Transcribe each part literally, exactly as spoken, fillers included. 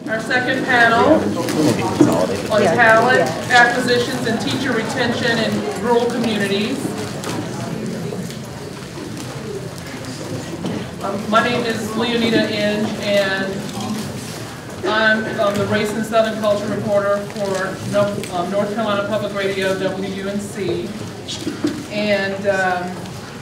Our second panel on talent acquisitions and teacher retention in rural communities. Um, my name is Leonita Inge, and I'm um, the Race and Southern Culture reporter for no, um, North Carolina Public Radio, W U N C. And um,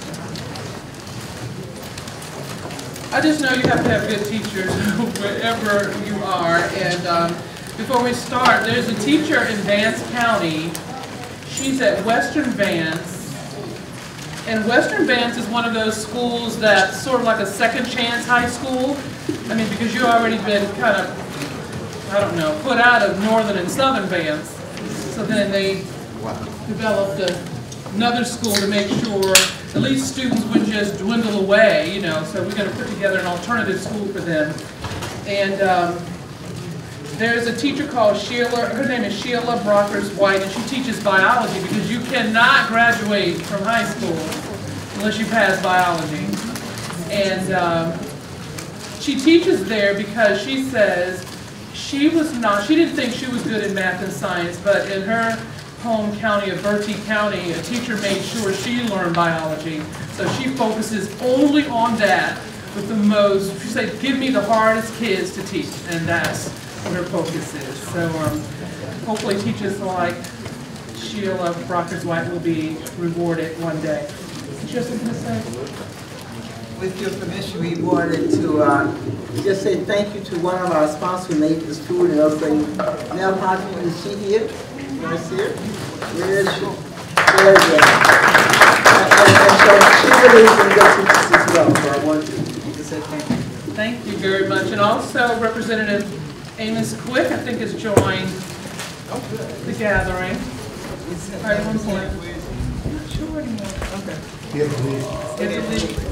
I just know you have to have good teachers wherever you are. And um, before we start, there's a teacher in Vance County. She's at Western Vance. And Western Vance is one of those schools that's sort of like a second chance high school. I mean, because you've already been kind of, I don't know, put out of Northern and Southern Vance. So then they developed a, another school to make sure at least students wouldn't just dwindle away, you know, so we're going to put together an alternative school for them. And um, there's a teacher called Sheila, her name is Sheila Brockers White, and she teaches biology because you cannot graduate from high school unless you pass biology. And um, she teaches there because she says she was not, she didn't think she was good in math and science, but in her home county of Bertie County, a teacher made sure she learned biology. So she focuses only on that with the most, she said, give me the hardest kids to teach, and that's what her focus is. So um, hopefully teachers like Sheila Brockers White will be rewarded one day. Did you have something to say? With your permission, we wanted to uh, just say thank you to one of our sponsors who made this food, and also Nell Hodgman. Is she here? You want to see her? Where is she? There you go. And, and so she really is going to go teach us as well, so I wanted to, to say thank you. Thank you very much. And also Representative Amos Quick, I think, has joined the gathering. All right, one point. I'm not sure anymore. Okay. You have to leave. You have to leave.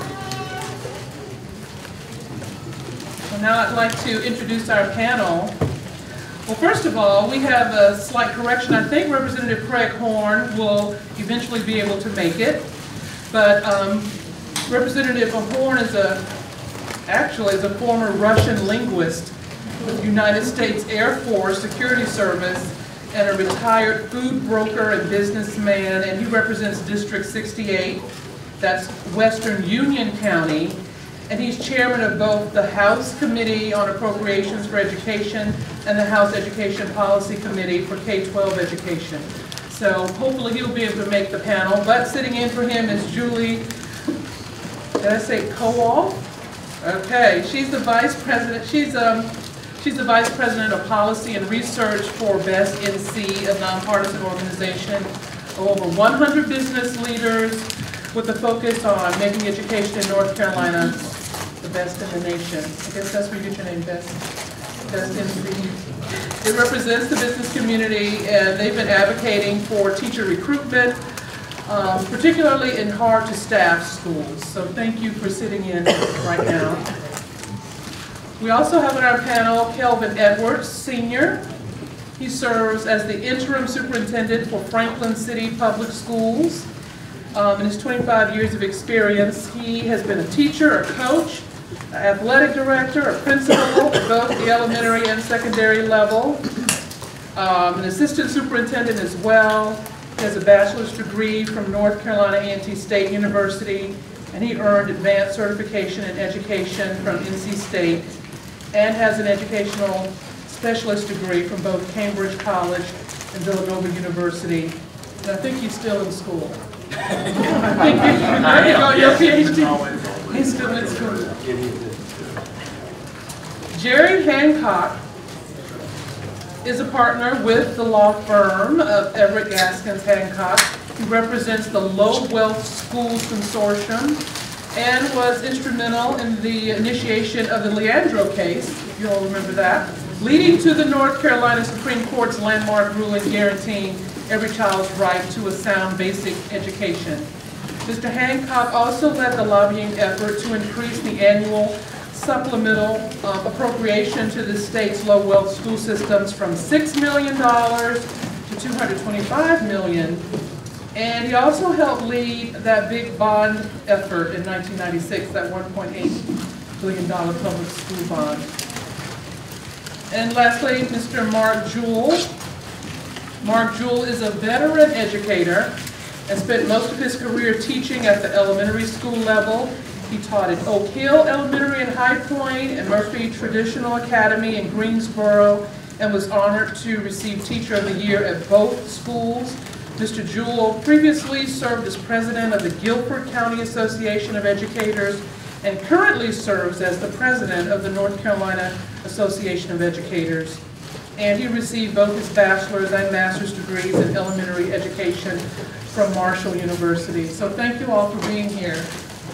Well, now I'd like to introduce our panel. Well, first of all, we have a slight correction. I think Representative Craig Horn will eventually be able to make it. But um, Representative Horn is a, actually is a former Russian linguist with the United States Air Force Security Service and a retired food broker and businessman, and he represents District sixty-eight, that's Western Union County, and he's chairman of both the House Committee on Appropriations for Education and the House Education Policy Committee for K twelve education. So hopefully he'll be able to make the panel, but sitting in for him is Julie, did I say Kowal? Okay, she's the vice president, she's um, She's the Vice President of Policy and Research for Best N C, a nonpartisan organization of over one hundred business leaders with a focus on making education in North Carolina the best in the nation. I guess that's where you get your name, Best. Best N C. It represents the business community, and they've been advocating for teacher recruitment, um, particularly in hard-to-staff schools. So thank you for sitting in right now. We also have on our panel Kelvin Edwards, Senior. He serves as the interim superintendent for Franklin City Public Schools. Um, in his twenty-five years of experience, he has been a teacher, a coach, an athletic director, a principal at both the elementary and secondary level, um, an assistant superintendent as well. He has a bachelor's degree from North Carolina A and T State University, and he earned advanced certification in education from N C State, and has an educational specialist degree from both Cambridge College and Villanova University. And I think he's still in school. I think you got your PhD. He's still in school. Jerry Hancock is a partner with the law firm of Everett Gaskins Hancock. He represents the Low Wealth Schools Consortium and was instrumental in the initiation of the Leandro case, if you all remember that, leading to the North Carolina Supreme Court's landmark ruling guaranteeing every child's right to a sound basic education. Mister Hancock also led the lobbying effort to increase the annual supplemental uh, appropriation to the state's low-wealth school systems from six million dollars to two hundred twenty-five million dollars. And he also helped lead that big bond effort in nineteen ninety-six, that one point eight billion dollar public school bond. And lastly, Mister Mark Jewell. Mark Jewell is a veteran educator and spent most of his career teaching at the elementary school level. He taught at Oak Hill Elementary in High Point and Murphy Traditional Academy in Greensboro, and was honored to receive Teacher of the Year at both schools. Mister Jewell previously served as president of the Guilford County Association of Educators and currently serves as the president of the North Carolina Association of Educators. And he received both his bachelor's and master's degrees in elementary education from Marshall University. So thank you all for being here.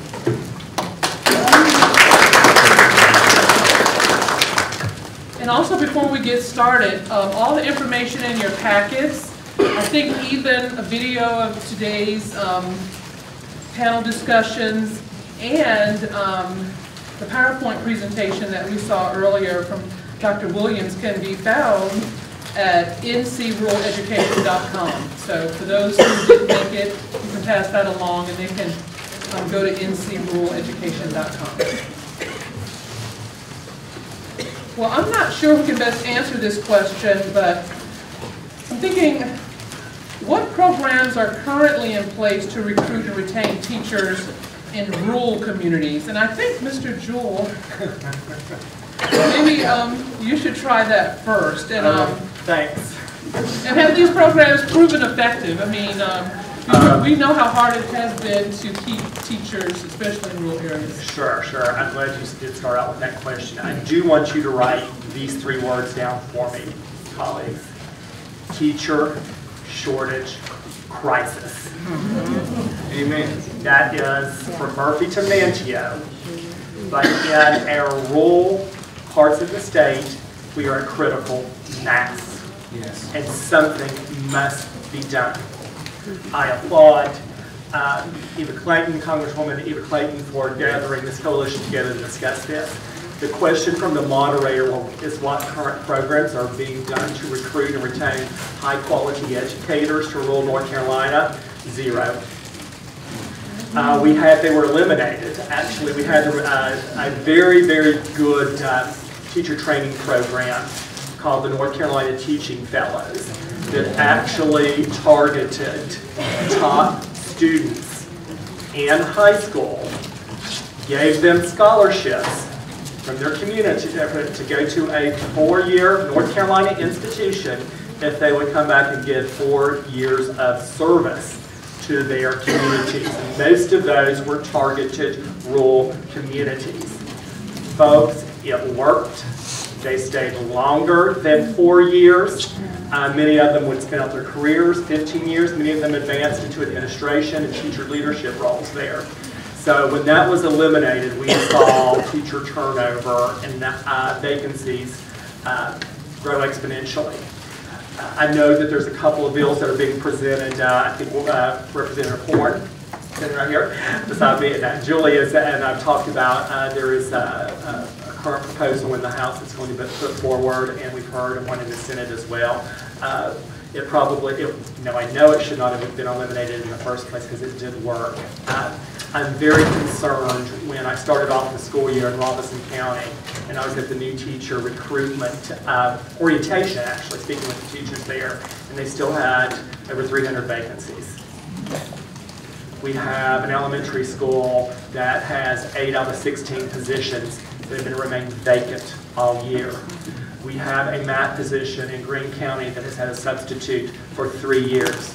And also, before we get started, um, all the information in your packets, I think even a video of today's um, panel discussions and um, the PowerPoint presentation that we saw earlier from Doctor Williams can be found at N C rural education dot com. So for those who didn't make it, you can pass that along and they can um, go to N C rural education dot com. Well, I'm not sure who can best answer this question, but I'm thinking, what programs are currently in place to recruit and retain teachers in rural communities? And I think Mister Jewell, maybe um, you should try that first. And um, thanks. And have these programs proven effective? I mean, um, um, we know how hard it has been to keep teachers, especially in rural areas. Sure, sure. I'm glad you did start out with that question. I do want you to write these three words down for me, colleagues. Teacher shortage crisis. Amen. That is from Murphy to Manteo. But in our rural parts of the state, we are a critical mass. Yes. And something must be done. I applaud uh, Eva Clayton, Congresswoman Eva Clayton, for gathering this coalition together to discuss this. The question from the moderator is what current programs are being done to recruit and retain high-quality educators to rural North Carolina? Zero. Uh, we had, they were eliminated. Actually, we had uh, a very, very good uh, teacher training program called the North Carolina Teaching Fellows that actually targeted top students in high school, gave them scholarships from their community to go to a four-year North Carolina institution if they would come back and give four years of service to their communities. And most of those were targeted rural communities. Folks, it worked. They stayed longer than four years. Uh, many of them would spend out their careers, fifteen years. Many of them advanced into administration and teacher leadership roles there. So when that was eliminated, we saw teacher turnover and uh, vacancies uh, grow exponentially. Uh, I know that there's a couple of bills that are being presented. Uh, I think uh, Representative Horn, sitting right here beside me, and uh, Julie is, and I've talked about. Uh, there is a, a, a current proposal in the House that's going to be put forward, and we've heard one in the Senate as well. Uh, it probably, it, you know, I know it should not have been eliminated in the first place because it did work. Uh, I'm very concerned when I started off the school year in Robinson County and I was at the new teacher recruitment uh, orientation, actually, speaking with the teachers there, and they still had over three hundred vacancies. We have an elementary school that has eight out of sixteen positions that have been remaining vacant all year. We have a math position in Greene County that has had a substitute for three years.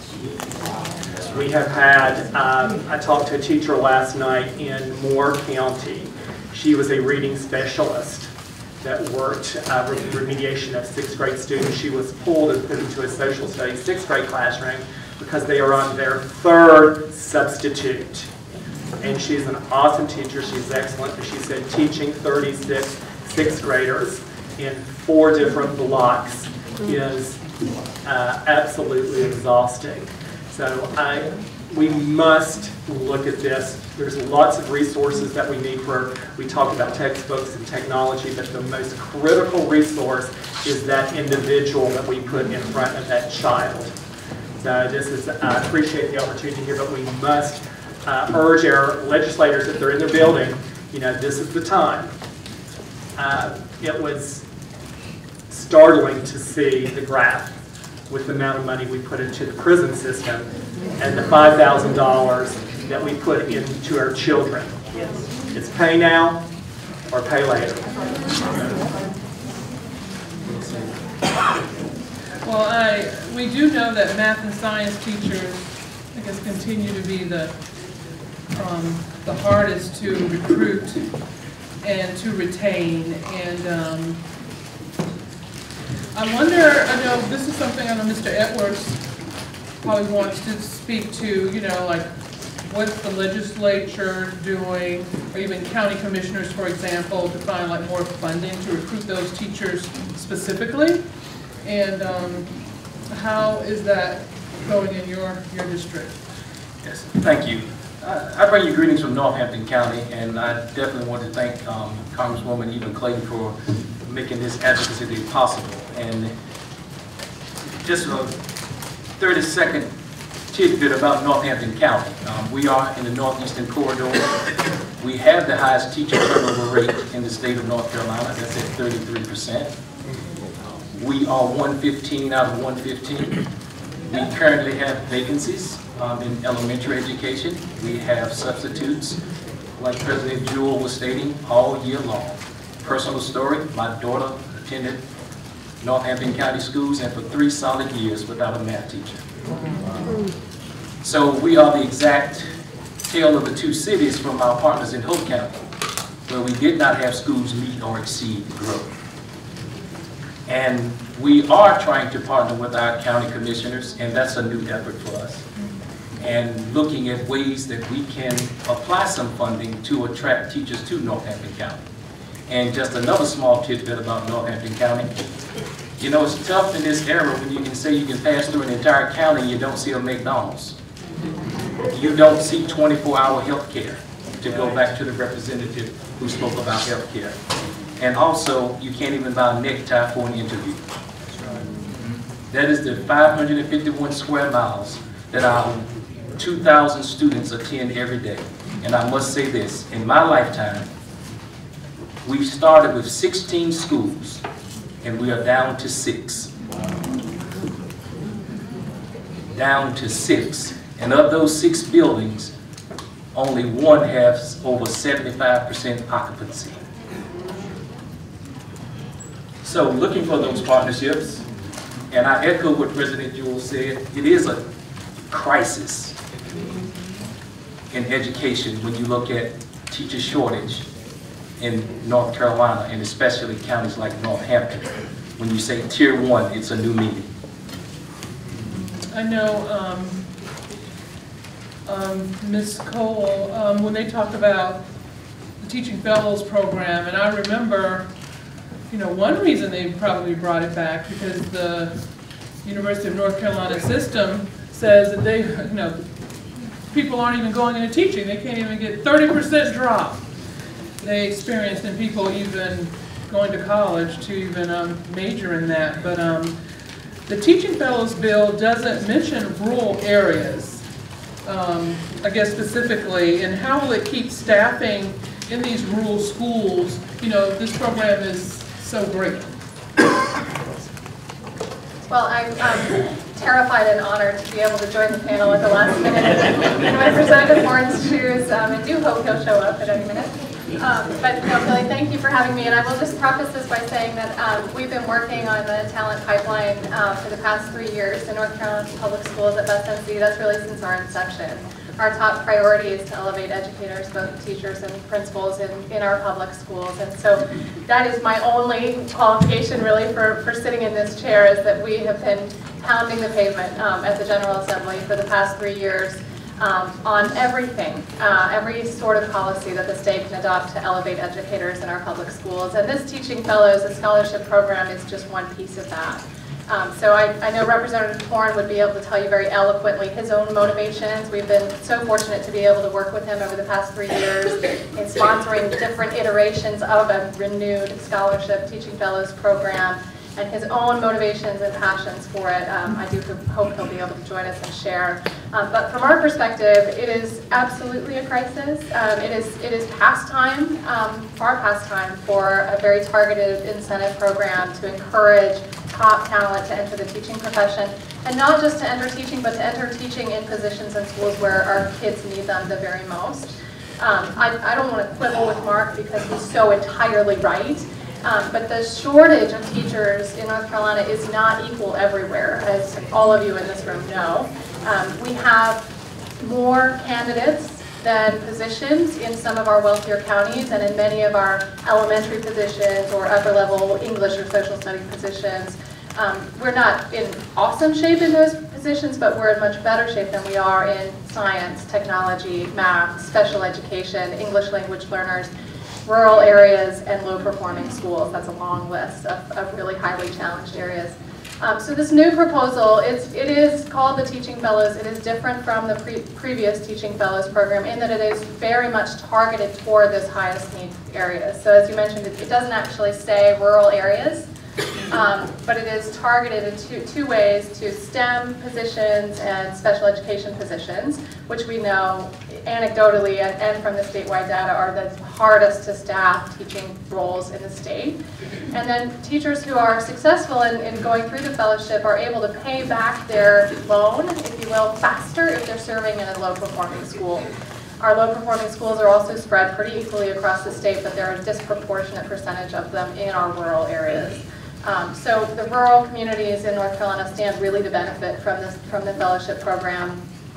We have had, um, I talked to a teacher last night in Moore County. She was a reading specialist that worked uh, with remediation of sixth grade students. She was pulled and put into a social studies sixth grade classroom because they are on their third substitute. And she's an awesome teacher. She's excellent. But she said teaching thirty-six sixth graders in four different blocks is uh, absolutely exhausting. So I, we must look at this. There's lots of resources that we need for, we talk about textbooks and technology, but the most critical resource is that individual that we put in front of that child. So this is, I appreciate the opportunity here, but we must uh, urge our legislators, if they're in their building, you know, this is the time. Uh, it was startling to see the graph with the amount of money we put into the prison system and the five thousand dollars that we put into our children. It's pay now or pay later. Well, I, we do know that math and science teachers, I guess, continue to be the, um, the hardest to recruit and to retain. And um, I wonder, I know this is something I know Mister Edwards probably wants to speak to, you know, like what's the legislature doing, or even county commissioners, for example, to find like more funding to recruit those teachers specifically? And um, how is that going in your, your district? Yes, thank you. I, I bring you greetings from Northampton County, and I definitely want to thank um, Congresswoman Eva Clayton for making this advocacy day possible. And just a thirty second tidbit about Northampton County. Um, we are in the Northeastern Corridor. We have the highest teacher turnover rate in the state of North Carolina. That's at thirty-three percent. We are one fifteen out of one fifteen. We currently have vacancies um, in elementary education. We have substitutes, like President Jewell was stating, all year long. Personal story, my daughter attended Northampton County Schools and for three solid years without a math teacher. So we are the exact tale of the two cities from our partners in Hope County, where we did not have schools meet or exceed growth. And we are trying to partner with our county commissioners, and that's a new effort for us. And looking at ways that we can apply some funding to attract teachers to Northampton County. And just another small tidbit about Northampton County. You know, it's tough in this era when you can say you can pass through an entire county and you don't see a McDonald's. You don't see twenty-four hour health care, to go back to the representative who spoke about health care. And also, you can't even buy a necktie for an interview. That is the five hundred fifty-one square miles that our two thousand students attend every day. And I must say this, in my lifetime, we've started with sixteen schools, and we are down to six. Down to six. And of those six buildings, only one has over seventy-five percent occupancy. So looking for those partnerships, and I echo what President Jewell said, it is a crisis in education when you look at teacher shortage in North Carolina, and especially counties like Northampton. When you say tier one, it's a new meaning. I know um, um, Miz Cole, um, when they talked about the Teaching Fellows Program, and I remember, you know, one reason they probably brought it back because the University of North Carolina system says that they, you know, people aren't even going into teaching. They can't even get thirty percent drop they experienced in people even going to college to even um, major in that. But um, the Teaching Fellows Bill doesn't mention rural areas, um, I guess specifically, and how will it keep staffing in these rural schools? You know, this program is so great. Well, I'm um, terrified and honored to be able to join the panel at the last minute in Representative Warren's shoes, um, and do hope he'll show up at any minute. Um, but no, Billy, thank you for having me, and I will just preface this by saying that um, we've been working on the talent pipeline uh, for the past three years in North Carolina Public Schools at Best M C. That's really since our inception. Our top priority is to elevate educators, both teachers and principals in, in our public schools. And so that is my only qualification really for, for sitting in this chair, is that we have been pounding the pavement um, at the General Assembly for the past three years um, on everything, uh, every sort of policy that the state can adopt to elevate educators in our public schools. And this Teaching Fellows, a scholarship program, is just one piece of that. Um, so I, I know Representative Horn would be able to tell you very eloquently his own motivations. We've been so fortunate to be able to work with him over the past three years in sponsoring different iterations of a renewed scholarship Teaching Fellows program. and his own motivations and passions for it. Um, I do hope he'll be able to join us and share. Um, but from our perspective, it is absolutely a crisis. Um, it is it is past time, um, far past time, for a very targeted incentive program to encourage top talent to enter the teaching profession, and not just to enter teaching, but to enter teaching in positions in schools where our kids need them the very most. Um, I, I don't want to quibble with Mark because he's so entirely right. Um, but the shortage of teachers in North Carolina is not equal everywhere, as all of you in this room know. Um, we have more candidates than positions in some of our wealthier counties, and in many of our elementary positions or upper-level English or social studies positions. Um, we're not in awesome shape in those positions, but we're in much better shape than we are in science, technology, math, special education, English language learners, rural areas, and low-performing schools. That's a long list of, of really highly challenged areas. Um, so this new proposal, it's, it is called the Teaching Fellows. It is different from the pre previous Teaching Fellows program in that it is very much targeted toward those highest need areas. So as you mentioned, it, it doesn't actually say rural areas, um, but it is targeted in two, two ways, to STEM positions and special education positions, which we know anecdotally and, and from the statewide data are the hardest to staff teaching roles in the state. And then teachers who are successful in, in going through the fellowship are able to pay back their loan, if you will, faster if they're serving in a low-performing school. Our low-performing schools are also spread pretty equally across the state, but there are a disproportionate percentage of them in our rural areas. Um, so the rural communities in North Carolina stand really to benefit from this from the fellowship program.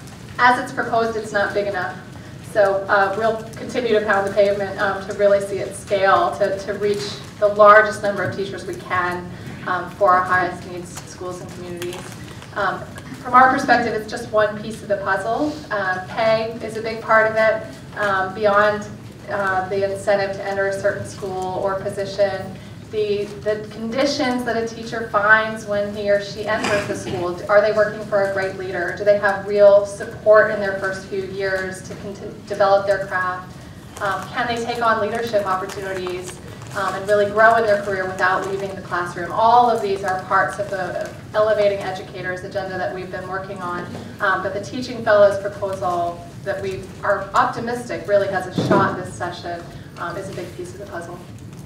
As it's proposed, it's not big enough. So uh, we'll continue to pound the pavement um, to really see it scale, to, to reach the largest number of teachers we can um, for our highest needs schools and communities. Um, from our perspective, it's just one piece of the puzzle. Uh, pay is a big part of it, um, beyond uh, the incentive to enter a certain school or position. The, the conditions that a teacher finds when he or she enters the school. Are they working for a great leader? Do they have real support in their first few years to develop their craft? Um, can they take on leadership opportunities um, and really grow in their career without leaving the classroom? All of these are parts of the Elevating Educators agenda that we've been working on. Um, but the Teaching Fellows proposal that we are optimistic really has a shot this session um, is a big piece of the puzzle.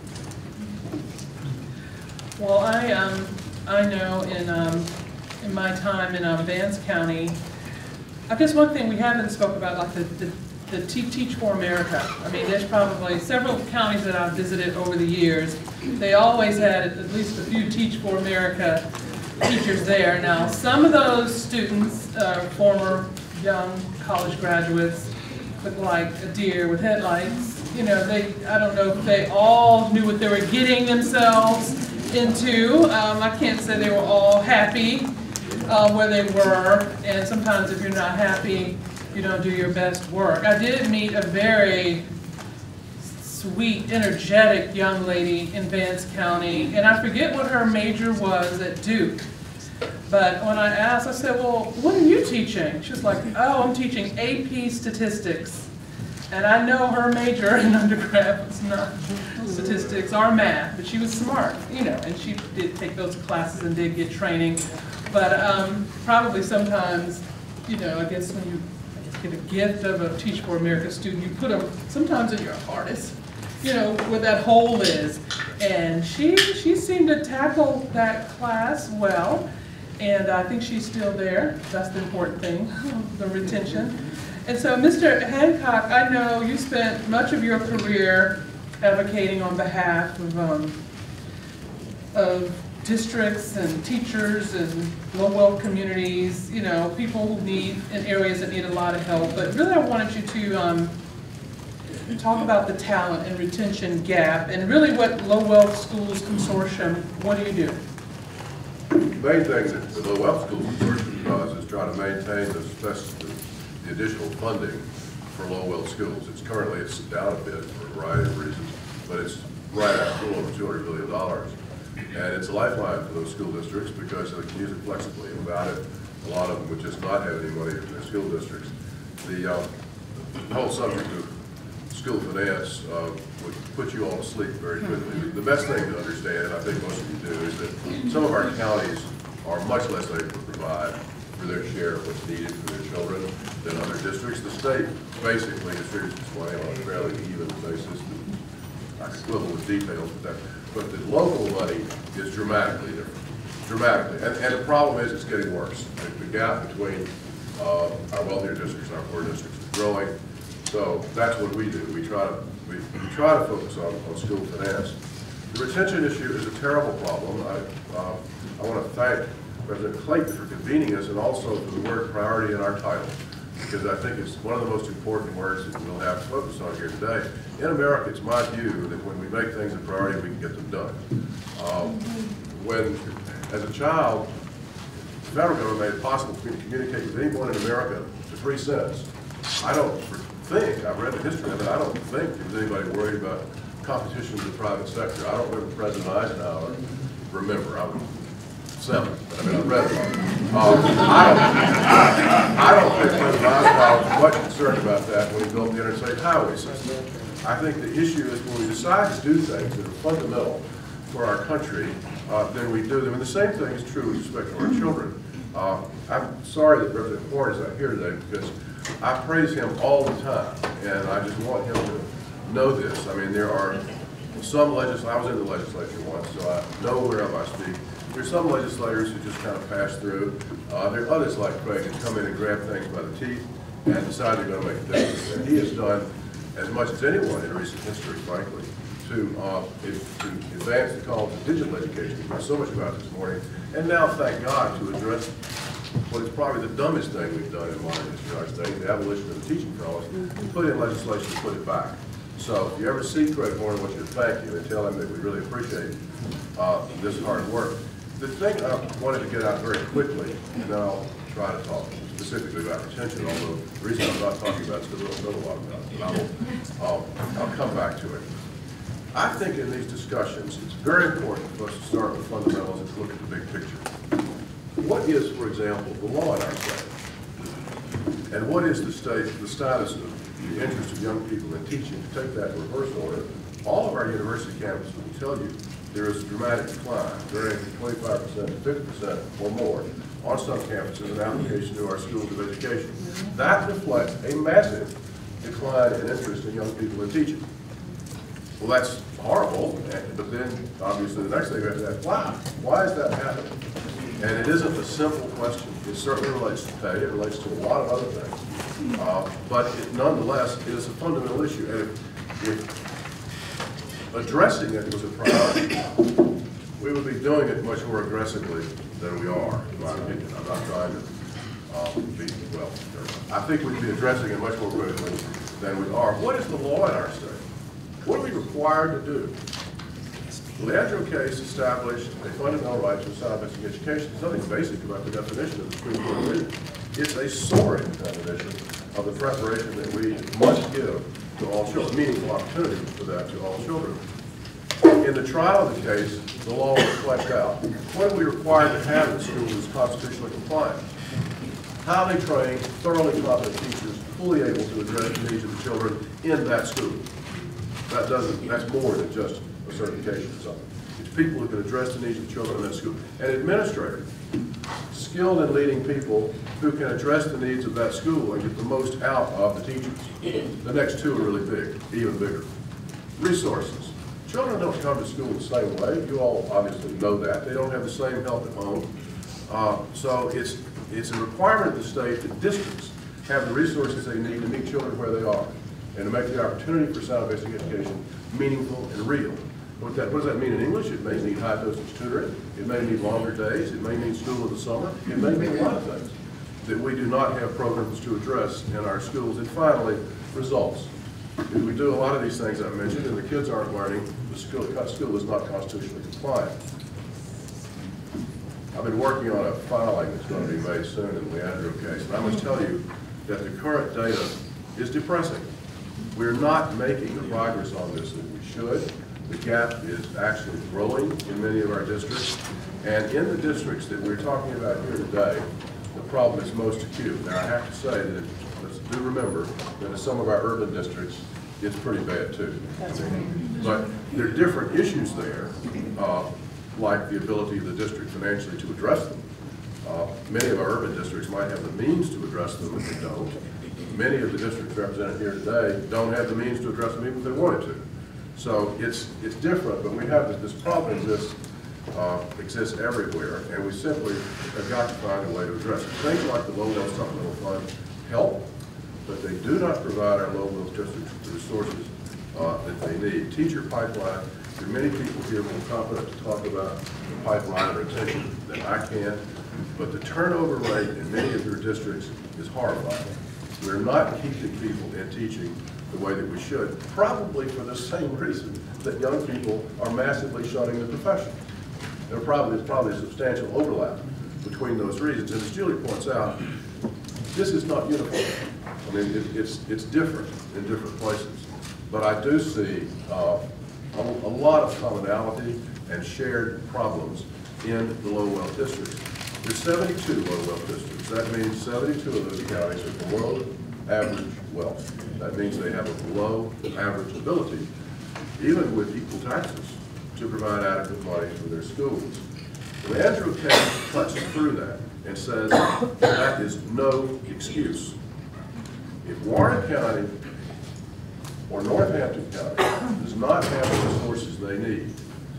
Well, I um, I know in um, in my time in um, Vance County, I guess one thing we haven't spoke about, like the, the the Teach for America. I mean, there's probably several counties that I've visited over the years. They always had at least a few Teach for America teachers there. Now, some of those students, uh, former young college graduates, look like a deer with headlights. You know, they I don't know if they all knew what they were getting themselves into. Um, I can't say they were all happy uh, where they were, and sometimes if you're not happy, you don't do your best work. I did meet a very sweet, energetic young lady in Vance County, and I forget what her major was at Duke. But when I asked, I said, well, what are you teaching? She was like, oh, I'm teaching A P statistics. And I know her major in undergrad was not statistics or math, but she was smart, you know, and she did take those classes and did get training. But um, probably sometimes, you know, I guess when you get a gift of a Teach for America student, you put them sometimes in your hardest, you know, where that hole is. And she, she seemed to tackle that class well, and I think she's still there. That's the important thing, the retention. And so, Mister Hancock, I know you spent much of your career advocating on behalf of, um, of districts and teachers and low-wealth communities, you know, people who need, in areas that need a lot of help. But really I wanted you to um, talk about the talent and retention gap and really what Low-Wealth Schools Consortium, what do you do? The main thing that the Low-Wealth Schools Consortium does is try to maintain the special the additional funding for low-wealth schools. It's currently it's down a bit for a variety of reasons, but it's right at a little over two hundred billion dollars. And it's a lifeline for those school districts because they can use it flexibly. Without it, a lot of them would just not have any money in their school districts. The, um, the whole subject of school finance uh, would put you all to sleep very quickly. The best thing to understand, and I think most of you do, is that some of our counties are much less able to provide for their share of what's needed for their children than other districts. The state basically distributes its money on a fairly even basis. I could quibble with details with that, but the local money is dramatically different, dramatically. And, and the problem is it's getting worse. The, the gap between uh, our wealthier districts and our poor districts is growing. So that's what we do. We try to we, we try to focus on, on school finance. The retention issue is a terrible problem. I uh, I want to thank President Clayton for convening us, and also for the word priority in our title, because I think it's one of the most important words that we'll have to focus on here today. In America, it's my view that when we make things a priority, we can get them done. Um, when, as a child, the federal government made it possible for me to communicate with anyone in America for three cents. I don't think, I've read the history of it, I don't think there was anybody worried about competition in the private sector. I don't remember President Eisenhower, remember, I was seven, but I mean, I read it. Um, I don't, I don't think President Eisenhower was much concerned about that when he built the interstate highway system. I think the issue is when we decide to do things that are fundamental for our country, uh, then we do them. And the same thing is true with respect to our children. Uh, I'm sorry that Representative Horn is not here today, because I praise him all the time, and I just want him to know this. I mean, there are some legislators, I was in the legislature once, so I know whereof I speak. There's some legislators who just kind of pass through. Uh, there are others like Craig who come in and grab things by the teeth and decide they're going to make a difference. And he has done as much as anyone in recent history, frankly, to, uh, if, to advance the call to digital education. We've heard so much about this morning. And now, thank God, to address what is probably the dumbest thing we've done in modern history in our state, the abolition of the teaching college, and put in legislation to put it back. So if you ever see Craig Horn, I want you to thank him and tell him that we really appreciate uh, this hard work. The thing I wanted to get out very quickly, and then I'll try to talk specifically about retention, although the reason I'm not talking about it is because we don't know a lot about it, but I will, I'll, I'll come back to it. I think in these discussions, it's very important for us to start with fundamentals and to look at the big picture. What is, for example, the law in our state? And what is the state, the status of the interest of young people in teaching? To take that in reverse order, all of our university campuses will tell you there is a dramatic decline, varying from twenty-five percent to fifty percent or more on some campuses in application to our schools of education. That reflects a massive decline in interest in young people in teaching. Well, that's horrible, but then obviously the next thing we have to ask, why? Why is that happening? And it isn't a simple question. It certainly relates to pay, it relates to a lot of other things. Uh, but it, nonetheless, it is a fundamental issue. And if, if addressing it was a priority, we would be doing it much more aggressively than we are, in my opinion. I'm not trying to uh, be, well, I think we'd be addressing it much more quickly than we are. What is the law in our state? What are we required to do? The Leandro case established a fundamental right to a sound basic education. There's nothing basic about the definition of the Supreme Court opinion. It's a soaring definition of the preparation that we must give to all children, meaningful opportunity for that to all children. In the trial of the case, the law was fleshed out. What are we required to have in the school that's constitutionally compliant? Highly trained, thoroughly competent teachers, fully able to address the needs of the children in that school. That doesn't, that's more than just a certification or something. It's people who can address the needs of children in that school. And administrators, skilled and leading people who can address the needs of that school and get the most out of the teachers. The next two are really big, even bigger. Resources. Children don't come to school the same way. You all obviously know that. They don't have the same help at home. Uh, so it's, it's a requirement of the state that districts have the resources they need to meet children where they are and to make the opportunity for sound basic education meaningful and real. What, that, what does that mean in English? It may mean high dosage tutoring. It may mean longer days. It may mean school in the summer. It may mean a lot of things that we do not have programs to address in our schools. And finally, results. If we do a lot of these things I mentioned and the kids aren't learning, the school, school is not constitutionally compliant. I've been working on a filing that's going to be made soon in the Leandro case, and I must tell you that the current data is depressing. We're not making the progress on this that we should. The gap is actually growing in many of our districts. And in the districts that we're talking about here today, the problem is most acute. Now, I have to say that, let's do remember that in some of our urban districts, it's pretty bad too. But there are different issues there, uh, like the ability of the district financially to address them. Uh, many of our urban districts might have the means to address them if they don't. Many of the districts represented here today don't have the means to address them even if they wanted to. So it's it's different, but we have this, this problem exists, uh, exists everywhere, and we simply have got to find a way to address it. Things like the Lowell Supplemental Fund help, but they do not provide our Lowell districts the resources uh, that they need. Teacher pipeline, there are many people here more competent to talk about the pipeline and retention than I can, but the turnover rate in many of your districts is horrifying. We're not keeping people in teaching the way that we should, probably for the same reason that young people are massively shunning the profession. There probably is probably a substantial overlap between those reasons. And as Julie points out, this is not uniform. I mean, it, it's it's different in different places. But I do see uh, a, a lot of commonality and shared problems in the Lowell districts. There's seventy-two Lowell districts. That means seventy-two of those counties are below average wealth. That means they have a below average ability, even with equal taxes, to provide adequate money for their schools. Leandro Case cuts through that and says that is no excuse. If Warren County or Northampton County does not have the resources they need,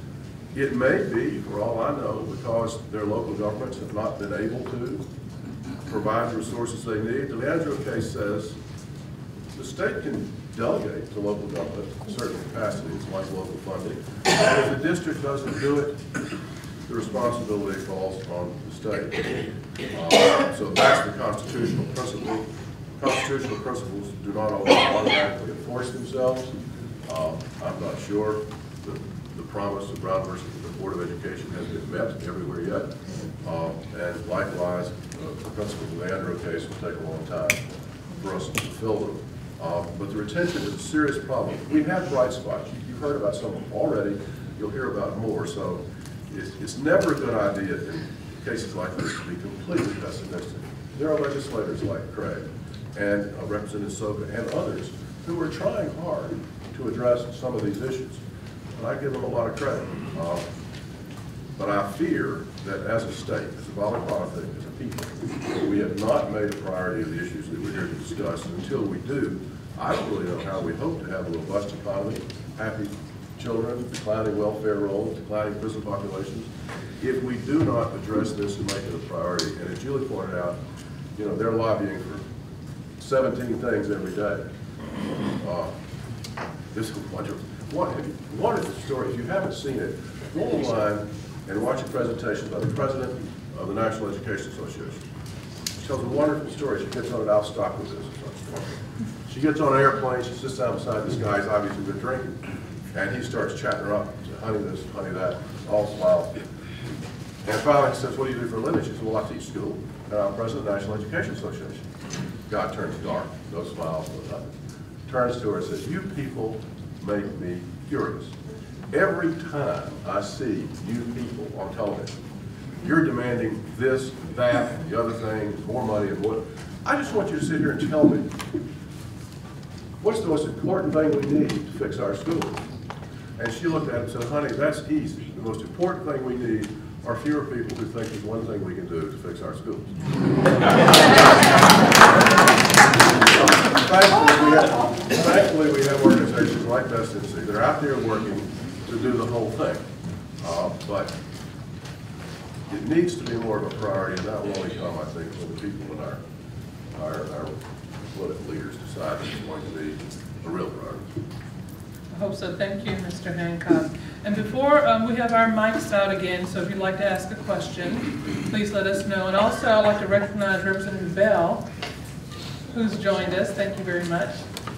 it may be, for all I know, because their local governments have not been able to provide the resources they need. The Leandro Case says the state can delegate to local government certain capacities like local funding, and if the district doesn't do it, the responsibility falls on the state. Uh, so that's the constitutional principle. Constitutional principles do not always automatically enforce themselves. Uh, I'm not sure that the promise of Brown versus the Board of Education has been met everywhere yet. Uh, and likewise, uh, the principles of the Leandro Case will take a long time for us to fulfill them. Uh, but the retention is a serious problem. We have bright spots. You've heard about some of them already. You'll hear about more. So it's, it's never a good idea in cases like this to be completely pessimistic. There are legislators like Craig and uh, Representative Soka and others who are trying hard to address some of these issues. And I give them a lot of credit. Uh, but I fear that as a state, as a body politic, as a people, we have not made a priority of the issues that we're here to discuss. And until we do, I don't really know how we hope to have a robust economy, happy children, declining welfare rolls, declining prison populations, if we do not address this and make it a priority. And as Julie pointed out, you know, they're lobbying for seventeen things every day. Uh, this is a bunch of, one, one of the stories, if you haven't seen it, go online and watch a presentation by the president of the National Education Association. She tells a wonderful story. She gets on it, I'll stop with this. She gets on an airplane, she sits down beside this guy, he's obviously been drinking, and he starts chatting her up, honey this, honey that, all smiles. And finally he says, what do you do for a living? She says, well, I teach school, and I'm president of the National Education Association. God turns dark, no smiles, no nothing. Turns to her and says, you people make me furious. Every time I see you people on television, you're demanding this, that, the other thing, more money, and what. I just want you to sit here and tell me, what's the most important thing we need to fix our schools? And she looked at it and said, honey, that's easy. The most important thing we need are fewer people who think there's one thing we can do to fix our schools. thankfully, we have, thankfully, we have organizations like Best N C that are out there working to do the whole thing. Uh, but it needs to be more of a priority, and that will only come, I think, when the people in our, our, our political leaders decide that it's going to be a real priority. I hope so. Thank you, Mister Hancock. And before um, we have our mics out again, so if you'd like to ask a question, please let us know. And also, I'd like to recognize Representative Bell, who's joined us. Thank you very much.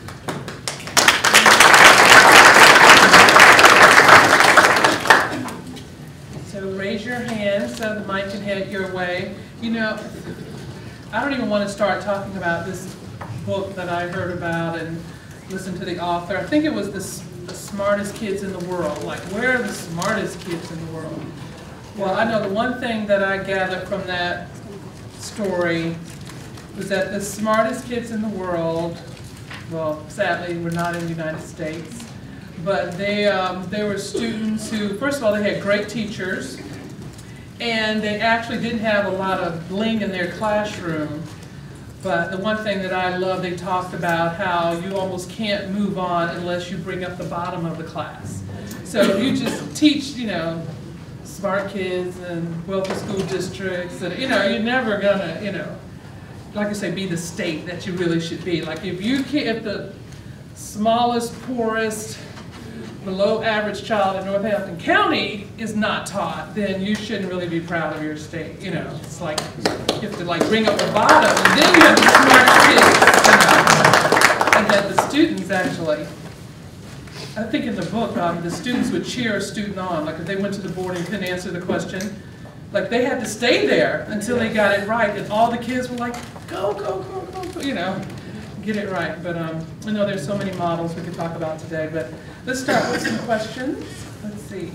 So raise your hand so the mic can head your way. You know, I don't even want to start talking about this book that I heard about and listen to the author. I think it was the, the smartest kids in the world. Like, where are the smartest kids in the world? Well, I know the one thing that I gathered from that story was that the smartest kids in the world well, sadly, were not in the United States. But they, um, they were students who, first of all, they had great teachers, and they actually didn't have a lot of bling in their classroom. But the one thing that I love, they talked about how you almost can't move on unless you bring up the bottom of the class. So if you just teach, you know, smart kids and wealthy school districts, and you know, you're never gonna, you know, like I say, be the state that you really should be. Like if you can, if the smallest, poorest, below average child in Northampton County is not taught, then you shouldn't really be proud of your state. You know, it's like you have to like bring up the bottom, and then you have the smart kids, you know, and then the students actually. I think in the book, um, the students would cheer a student on. Like if they went to the board and couldn't answer the question, like they had to stay there until they got it right, and all the kids were like, go, go, go, go, go, you know, get it right. But um, I know there's so many models we could talk about today, but let's start with some questions. Let's see.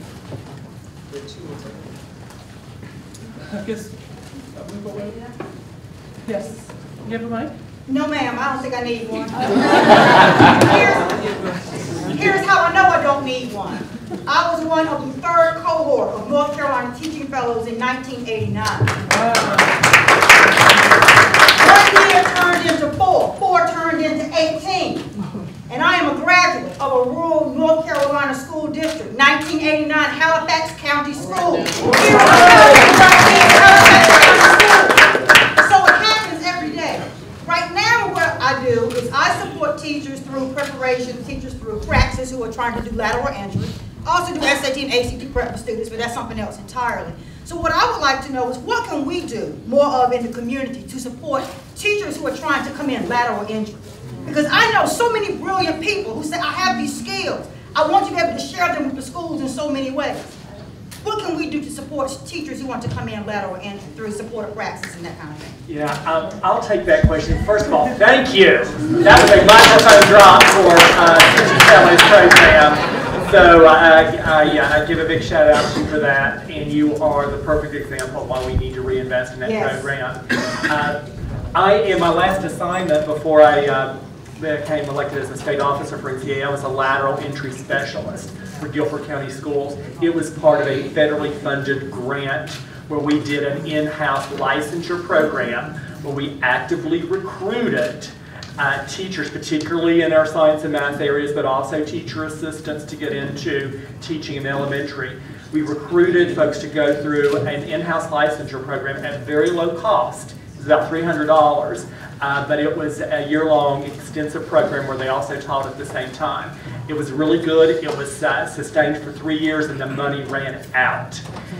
I guess, uh, we go away. Yes, you have a mic? No, ma'am, I don't think I need one. here's, here's how I know I don't need one. I was one of the third cohort of North Carolina Teaching Fellows in nineteen eighty-nine. Wow. One year turned into four, four turned into eighteen. And I am a graduate of a rural North Carolina school district, nineteen eighty-nine Halifax County School. So it happens every day. Right now what I do is I support teachers through preparation, teachers through praxis who are trying to do lateral entry. I also do S A T and A C T prep for students, but that's something else entirely. So what I would like to know is what can we do more of in the community to support teachers who are trying to come in lateral entry? Because I know so many brilliant people who say, I have these skills. I want you to be able to share them with the schools in so many ways. What can we do to support teachers who want to come in lateral entry through supportive praxis and that kind of thing? Yeah, um, I'll take that question. First of all, thank you. That was a microphone drop for uh, Teaching Fellows program. So uh, I, I give a big shout out to you for that, and you are the perfect example of why we need to reinvest in that yes. program. Uh, I, in my last assignment before I uh, became elected as a state officer for N C A A, I was a lateral entry specialist for Guilford County Schools. It was part of a federally funded grant where we did an in-house licensure program where we actively recruited uh, teachers, particularly in our science and math areas, but also teacher assistants to get into teaching in elementary. We recruited folks to go through an in-house licensure program at very low cost. It was about three hundred dollars, uh, but it was a year-long extensive program where they also taught at the same time. It was really good. It was uh, sustained for three years, and the money ran out.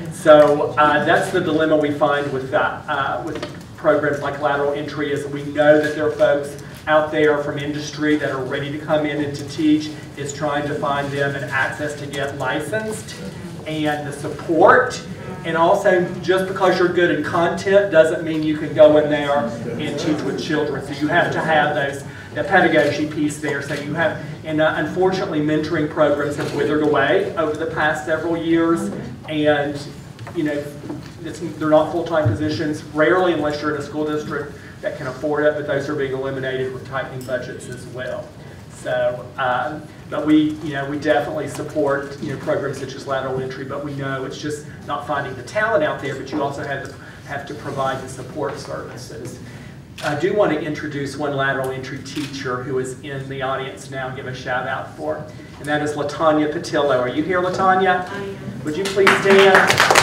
So uh, that's the dilemma we find with uh, uh, with programs like lateral entry. Is we know that there are folks out there from industry that are ready to come in and to teach. It's trying to find them an access to get licensed and the support. And also, just because you're good in content doesn't mean you can go in there and teach with children. So you have to have those, the pedagogy piece there. So you have, and uh, unfortunately, mentoring programs have withered away over the past several years. And, you know, it's, they're not full-time positions, rarely unless you're in a school district that can afford it, but those are being eliminated with tightening budgets as well. So, um, but we, you know, we definitely support, you know, programs such as lateral entry, but we know it's just not finding the talent out there, but you also have to, have to provide the support services. I do want to introduce one lateral entry teacher who is in the audience now and give a shout out for, and that is LaTanya Patillo. Are you here, LaTanya? I am. Would you please stand?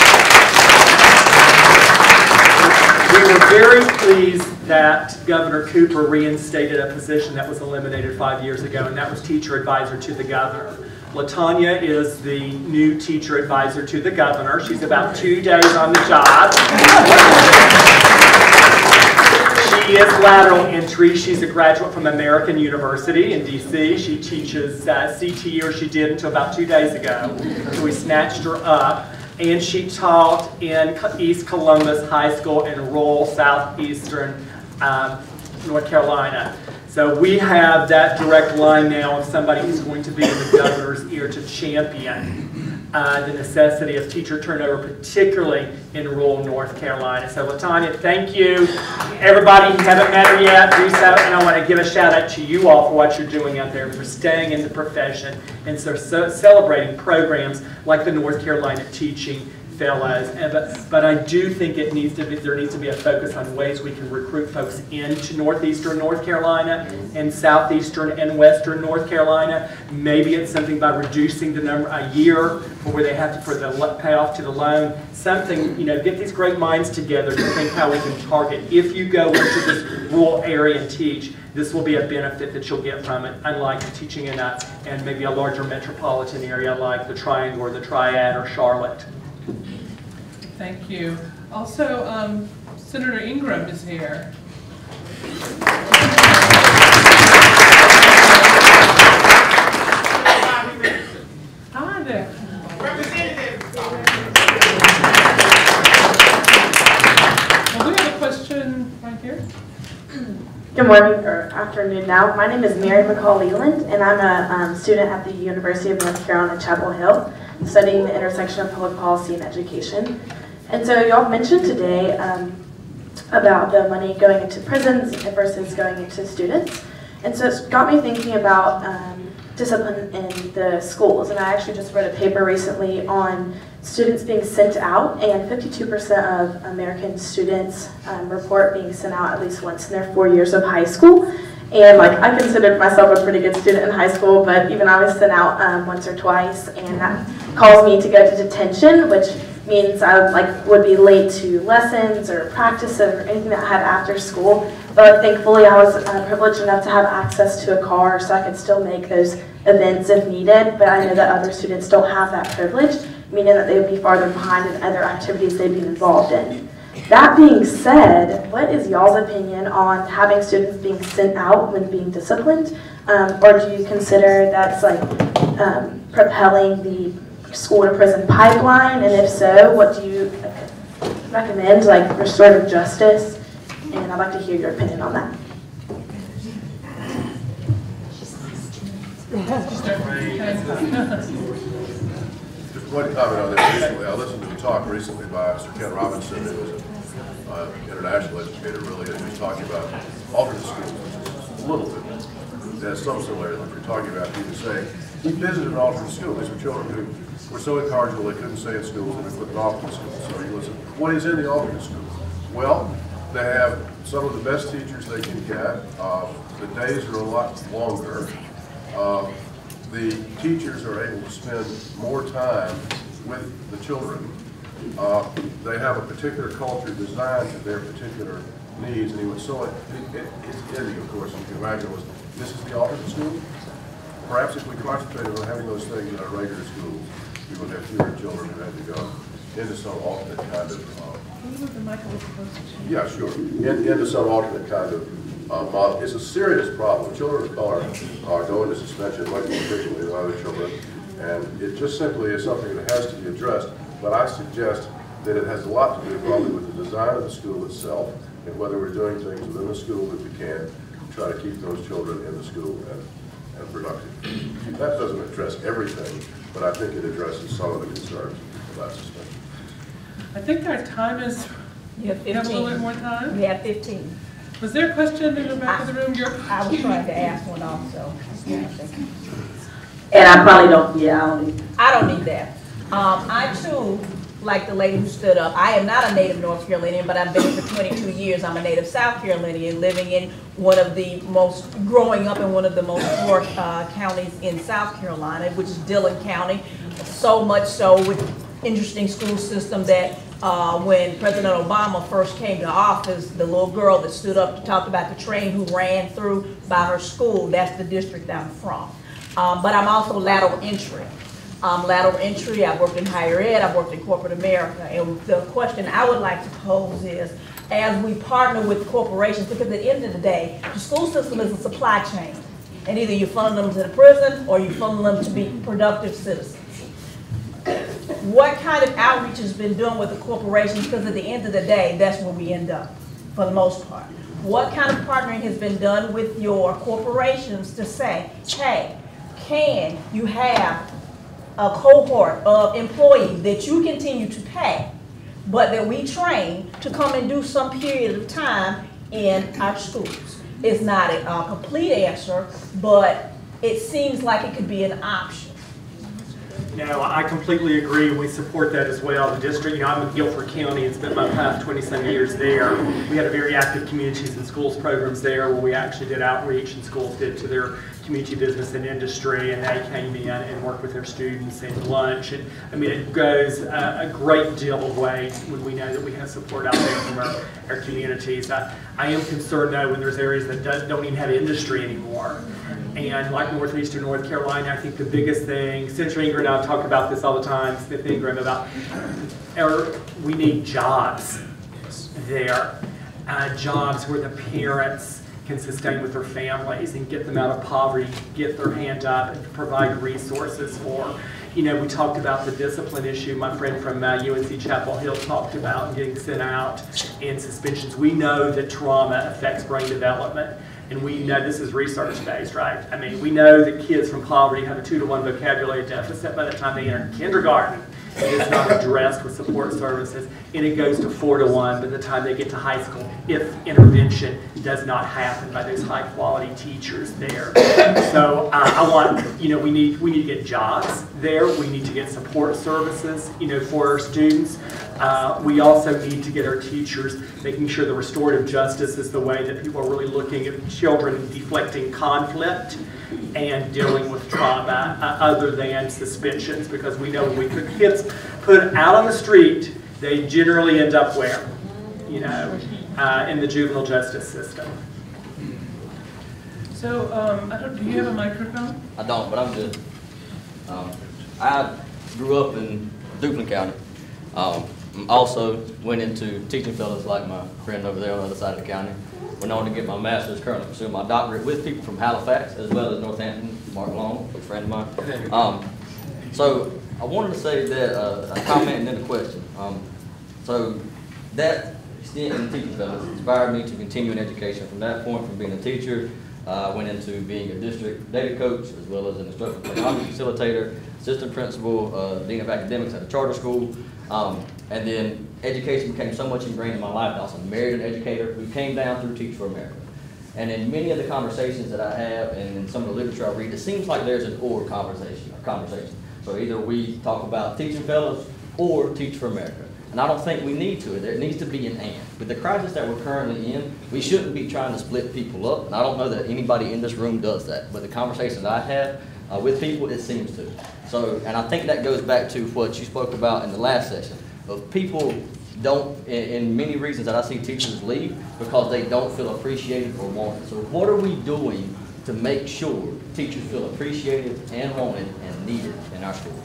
We were very pleased that Governor Cooper reinstated a position that was eliminated five years ago, and that was teacher advisor to the governor. LaTanya is the new teacher advisor to the governor. She's about two days on the job. She is lateral entry. She's a graduate from American University in D C. She teaches uh, C T E, or she did until about two days ago. So we snatched her up. And she taught in East Columbus High School in rural southeastern um, North Carolina. So we have that direct line now of somebody who's going to be in the governor's ear to champion uh, the necessity of teacher turnover, particularly in rural North Carolina. So LaTanya, thank you. Everybody who haven't met her yet, do so. And I want to give a shout out to you all for what you're doing out there, for staying in the profession and so, so celebrating programs like the North Carolina Teaching Fellows. And, but, but I do think it needs to be, there needs to be a focus on ways we can recruit folks into northeastern North Carolina and southeastern and western North Carolina. Maybe it's something by reducing the number a year for where they have to, for the payoff to the loan. Something, you know, get these great minds together to think how we can target. If you go into this rural area and teach, this will be a benefit that you'll get from it, unlike teaching in a, and maybe a larger metropolitan area like the Triangle or the Triad or Charlotte. Thank you. Also, um, Senator Ingram is here. Hi there. Representative. Well, we have a question right here. Good morning, or afternoon now. My name is Mary McCall Leland, and I'm a um, student at the University of North Carolina, Chapel Hill, studying the intersection of public policy and education. And so y'all mentioned today um, about the money going into prisons versus going into students. And so it's got me thinking about um, discipline in the schools. And I actually just read a paper recently on students being sent out, and fifty-two percent of American students um, report being sent out at least once in their four years of high school. And like, I considered myself a pretty good student in high school, but even I was sent out um, once or twice, and that calls me to go to detention, which means I like would be late to lessons or practice or anything that I had after school. But thankfully, I was uh, privileged enough to have access to a car, so I could still make those events if needed. But I know that other students don't have that privilege, meaning that they would be farther behind in other activities they'd be involved in. That being said, what is y'all's opinion on having students being sent out when being disciplined? Um, or do you consider that's like um, propelling the school to prison pipeline? And if so, what do you recommend, like restorative justice? And I'd like to hear your opinion on that. Just one comment on that recently. I listened to a talk recently by Mister Ken Robinson, who was an uh, international educator, really, and he was talking about alternate schools, which is a little bit, there's some similarity that you're talking about. He was saying, he visited an alternate school. These were children who were so incorrigible they couldn't stay in schools, and we put them off in schools. So he listened, what is in the alternate school? Well, they have some of the best teachers they can get. Uh, the days are a lot longer. Uh, the teachers are able to spend more time with the children. Uh, they have a particular culture designed to their particular needs, and he was so, it, it, it's ending, of course, you can imagine, was, this is the alternate school? Perhaps if we concentrated on having those things in our regular schools, we would have fewer children who had to go into some alternate kind of, uh, yeah, sure, in, into some alternate kind of uh, model. It's a serious problem. Children of color are going to suspension much more frequently than other children, and it just simply is something that has to be addressed. But I suggest that it has a lot to do probably with the design of the school itself, and whether we're doing things within the school that we can to try to keep those children in the school and, and productive. That doesn't address everything, but I think it addresses some of the concerns about suspension. I think our time is, You have you have a little bit fifteen. more time? You have fifteen. Was there a question in the back of the room? You're, I was trying to ask one also. And I probably don't, yeah, I don't need I don't need that. Um, I too, like the lady who stood up, I am not a native North Carolinian, but I've been here for twenty-two years. I'm a native South Carolinian, living in one of the most, growing up in one of the most poor uh, counties in South Carolina, which is Dillon County. So much so with interesting school system that uh, when President Obama first came to office, the little girl that stood up to talk about the train who ran through by her school, that's the district I'm from. Um, but I'm also lateral entry. Um, lateral entry, I've worked in higher ed, I've worked in corporate America, and the question I would like to pose is, as we partner with corporations, because at the end of the day, the school system is a supply chain, and either you funnel them to the prison or you funnel them to be productive citizens. What kind of outreach has been done with the corporations, because at the end of the day, that's where we end up, for the most part. What kind of partnering has been done with your corporations to say, hey, can you have a cohort of employees that you continue to pay, but that we train to come and do some period of time in our schools. It's not a, a complete answer, but it seems like it could be an option. No, I completely agree. We support that as well. The district, you know, I'm in Guilford County and spent my past twenty-some years there. We had a very active communities and schools programs there where we actually did outreach, and schools did to their community business and industry, and they came in and worked with their students and lunch. And I mean, it goes a, a great deal of way when we know that we have support out there from our, our communities. I, I am concerned though when there's areas that do, don't even have industry anymore. And like Northeastern North Carolina, I think the biggest thing, Senator Ingram and I talk about this all the time, Smith Ingram, about our, we need jobs there. Uh, jobs where the parents can sustain with their families and get them out of poverty, get their hand up and provide resources for. You know, we talked about the discipline issue. My friend from uh, U N C Chapel Hill talked about getting sent out and suspensions. We know that trauma affects brain development. And we know this is research based, right? I mean, we know that kids from poverty have a two to one vocabulary deficit by the time they enter kindergarten. It is not addressed with support services, and it goes to four to one by the time they get to high school if intervention does not happen by those high quality teachers there. So uh, I want, you know, we need we need to get jobs there. We need to get support services, you know, for our students. Uh, we also need to get our teachers making sure the restorative justice is the way that people are really looking at children deflecting conflict and dealing with trauma uh, other than suspensions, because we know when we put kids put out on the street, they generally end up where? You know, uh, in the juvenile justice system. So, um, I don't, do you have a microphone? I don't, but I'm good. Um, I grew up in Duplin County. Um, also went into teaching fellows like my friend over there on the other side of the county. Went on to get my master's, currently pursuing my doctorate with people from Halifax as well as Northampton. Mark Long, a friend of mine. Um, so I wanted to say that uh, a comment and then a question. Um, so that stint in teaching fellows inspired me to continue in education. From that point, from being a teacher, I uh, went into being a district data coach as well as an instructional pedagogy facilitator, assistant principal, uh, dean of academics at a charter school. Um, and then education became so much ingrained in my life. I also married an educator who came down through Teach for America. And in many of the conversations that I have and in some of the literature I read, it seems like there's an or conversation or conversation. So either we talk about teaching fellows or Teach for America. And I don't think we need to. There needs to be an and. With the crisis that we're currently in, we shouldn't be trying to split people up. And I don't know that anybody in this room does that. But the conversations I have uh, with people, it seems to. So, and I think that goes back to what you spoke about in the last session, of people don't, in, in many reasons that I see teachers leave because they don't feel appreciated or wanted. So what are we doing to make sure teachers feel appreciated and wanted and needed in our schools?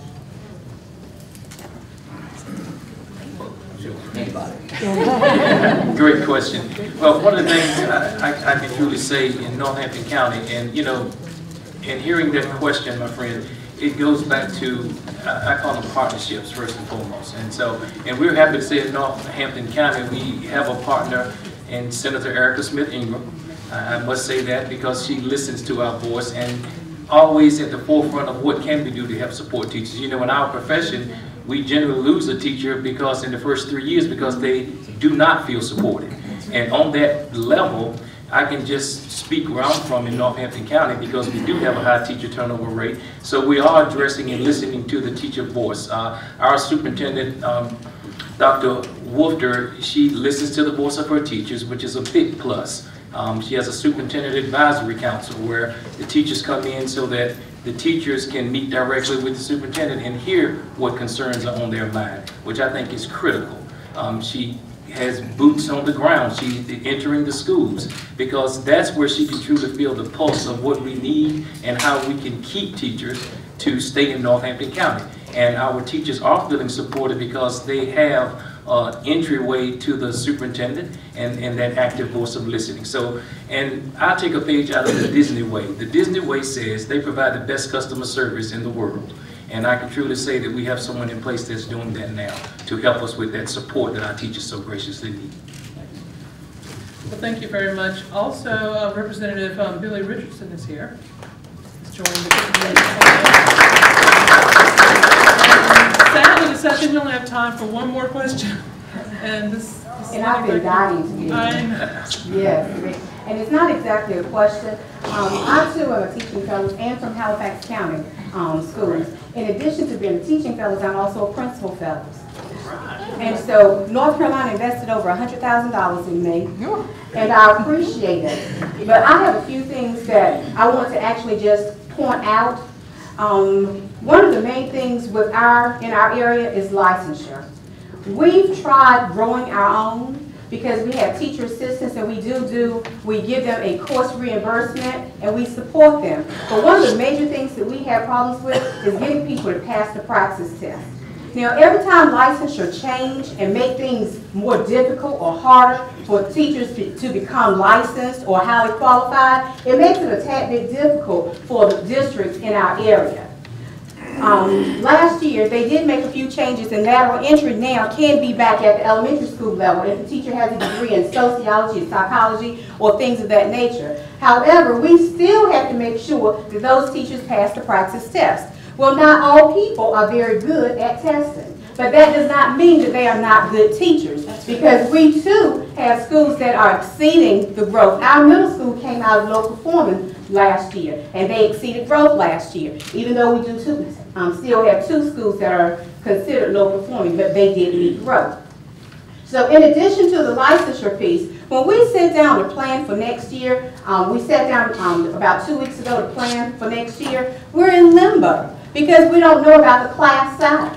Anybody? Great question. Well, one of the things I, I, I can truly say in Northampton County, and you know, in hearing that question, my friend, it goes back to, uh, I call them partnerships first and foremost. And so, and we're happy to say in Northampton County, we have a partner in Senator Erica Smith Ingram. Uh, I must say that because she listens to our voice and always at the forefront of what can we do to help support teachers. You know, in our profession, we generally lose a teacher because in the first three years because they do not feel supported. And on that level, I can just speak where I'm from in Northampton County because we do have a high teacher turnover rate. So we are addressing and listening to the teacher voice. Uh, our superintendent, um, Doctor Wolfter, she listens to the voice of her teachers, which is a big plus. Um, she has a superintendent advisory council where the teachers come in so that the teachers can meet directly with the superintendent and hear what concerns are on their mind, which I think is critical. Um, she has boots on the ground. She's entering the schools because that's where she can truly feel the pulse of what we need and how we can keep teachers to stay in Northampton County. And our teachers are feeling supported because they have uh, entryway to the superintendent and, and that active voice of listening. So, and I'll take a page out of the Disney Way. The Disney Way says they provide the best customer service in the world. And I can truly say that we have someone in place that's doing that now to help us with that support that our teachers so graciously need. Well, thank you very much. Also, uh, Representative um, Billy Richardson is here. He's joined the Gretchen, you only have time for one more question. And this, this And I've been dying to get I it. know. Yes, and it's not exactly a question. Um, I too am a teaching fellow and from Halifax County um, schools. In addition to being a teaching fellow, I'm also a principal fellow. And so North Carolina invested over one hundred thousand dollars in me, and I appreciate it. But I have a few things that I want to actually just point out. Um, one of the main things with our in our area is licensure. We've tried growing our own because we have teacher assistants, and we do do, we give them a course reimbursement and we support them. But one of the major things that we have problems with is getting people to pass the praxis test. Now, every time licensure change and make things more difficult or harder for teachers to, to become licensed or highly qualified, it makes it a tad bit difficult for the districts in our area. Um, last year, they did make a few changes, and lateral entry now can be back at the elementary school level if the teacher has a degree in sociology, psychology, or things of that nature. However, we still have to make sure that those teachers pass the praxis test. Well, not all people are very good at testing, but that does not mean that they are not good teachers, because we too have schools that are exceeding the growth. Our middle school came out of low performing last year, and they exceeded growth last year, even though we do too, um, still have two schools that are considered low performing, but they did meet growth. So in addition to the licensure piece, when we sit down to plan for next year, um, we sat down um, about two weeks ago to plan for next year, we're in limbo because we don't know about the class size.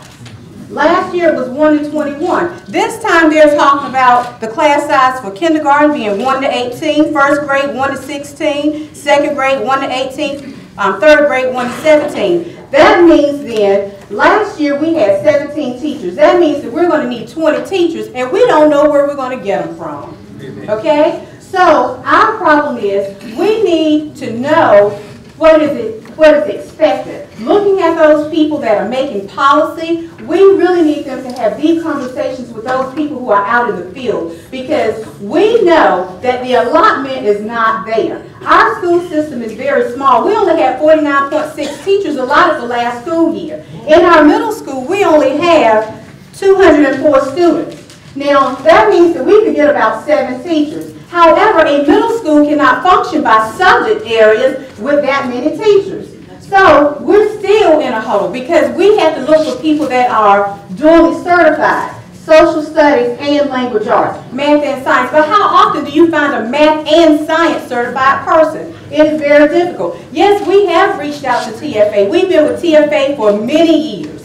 Last year it was one to twenty-one. This time they're talking about the class size for kindergarten being one to eighteen, first grade one to sixteen, second grade one to eighteen, um, third grade one to seventeen. That means then, last year we had seventeen teachers. That means that we're going to need twenty teachers, and we don't know where we're going to get them from. Okay? So our problem is we need to know what is it, what is expected. Looking at those people that are making policy, we really need them to have deep conversations with those people who are out in the field, because we know that the allotment is not there. Our school system is very small. We only have forty-nine point six teachers allotted for last school year. In our middle school, we only have two hundred four students. Now, that means that we could get about seven teachers. However, a middle school cannot function by subject areas with that many teachers. So we're still in a hole because we have to look for people that are dually certified, social studies and language arts, math and science. But how often do you find a math and science certified person? It is very difficult. Yes, we have reached out to T F A. We've been with T F A for many years.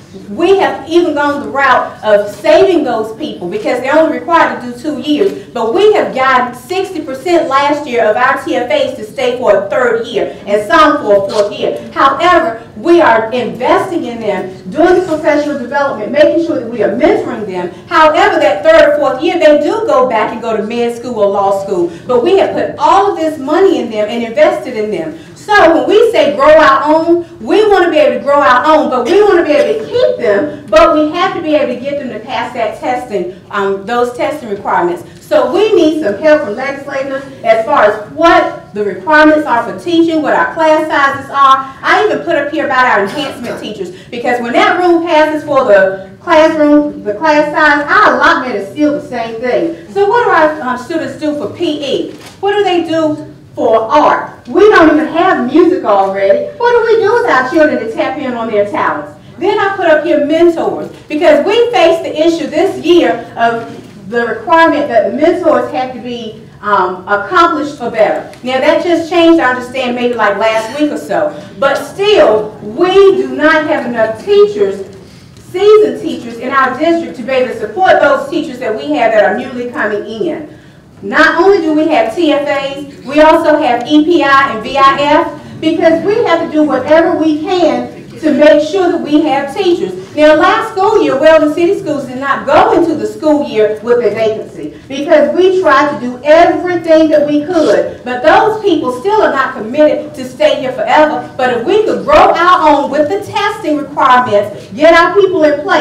We have even gone the route of saving those people because they're only required to do two years. But we have gotten sixty percent last year of our T F As to stay for a third year and some for a fourth year. However, we are investing in them, doing the professional development, making sure that we are mentoring them. However, that third or fourth year, they do go back and go to med school or law school. But we have put all of this money in them and invested in them. So when we say grow our own, we want to be able to grow our own, but we want to be able to keep them, but we have to be able to get them to pass that testing, um, those testing requirements. So we need some help from legislators as far as what the requirements are for teaching, what our class sizes are. I even put up here about our enhancement teachers, because when that rule passes for the classroom, the class size, our allotment is still the same thing. So what do our um, students do for P E? What do they do for art? We don't even have music already. What do we do with our children to tap in on their talents? Then I put up here mentors, because we face the issue this year of the requirement that the mentors have to be um, accomplished or better. Now that just changed, I understand, maybe like last week or so. But still, we do not have enough teachers, seasoned teachers in our district to be able to support those teachers that we have that are newly coming in. Not only do we have T F As, we also have E P I and V I F, because we have to do whatever we can to make sure that we have teachers. Now, last school year, Weldon City Schools did not go into the school year with a vacancy because we tried to do everything that we could. But those people still are not committed to stay here forever. But if we could grow our own with the testing requirements, get our people in place,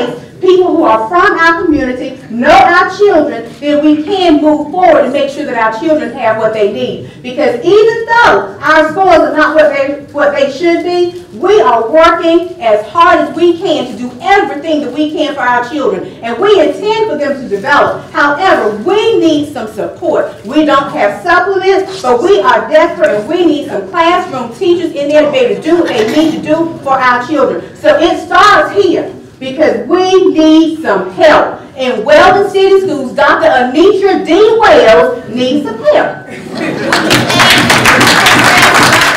people who are from our community, know our children, then we can move forward and make sure that our children have what they need. Because even though our scores are not what they, what they should be, we are working as hard as we can to do everything that we can for our children. And we intend for them to develop. However, we need some support. We don't have supplements, but we are desperate and we need some classroom teachers in there to be able to do what they need to do for our children. So it starts here because we need some help. In Weldon City Schools, Doctor Anitra D. Wells needs some help.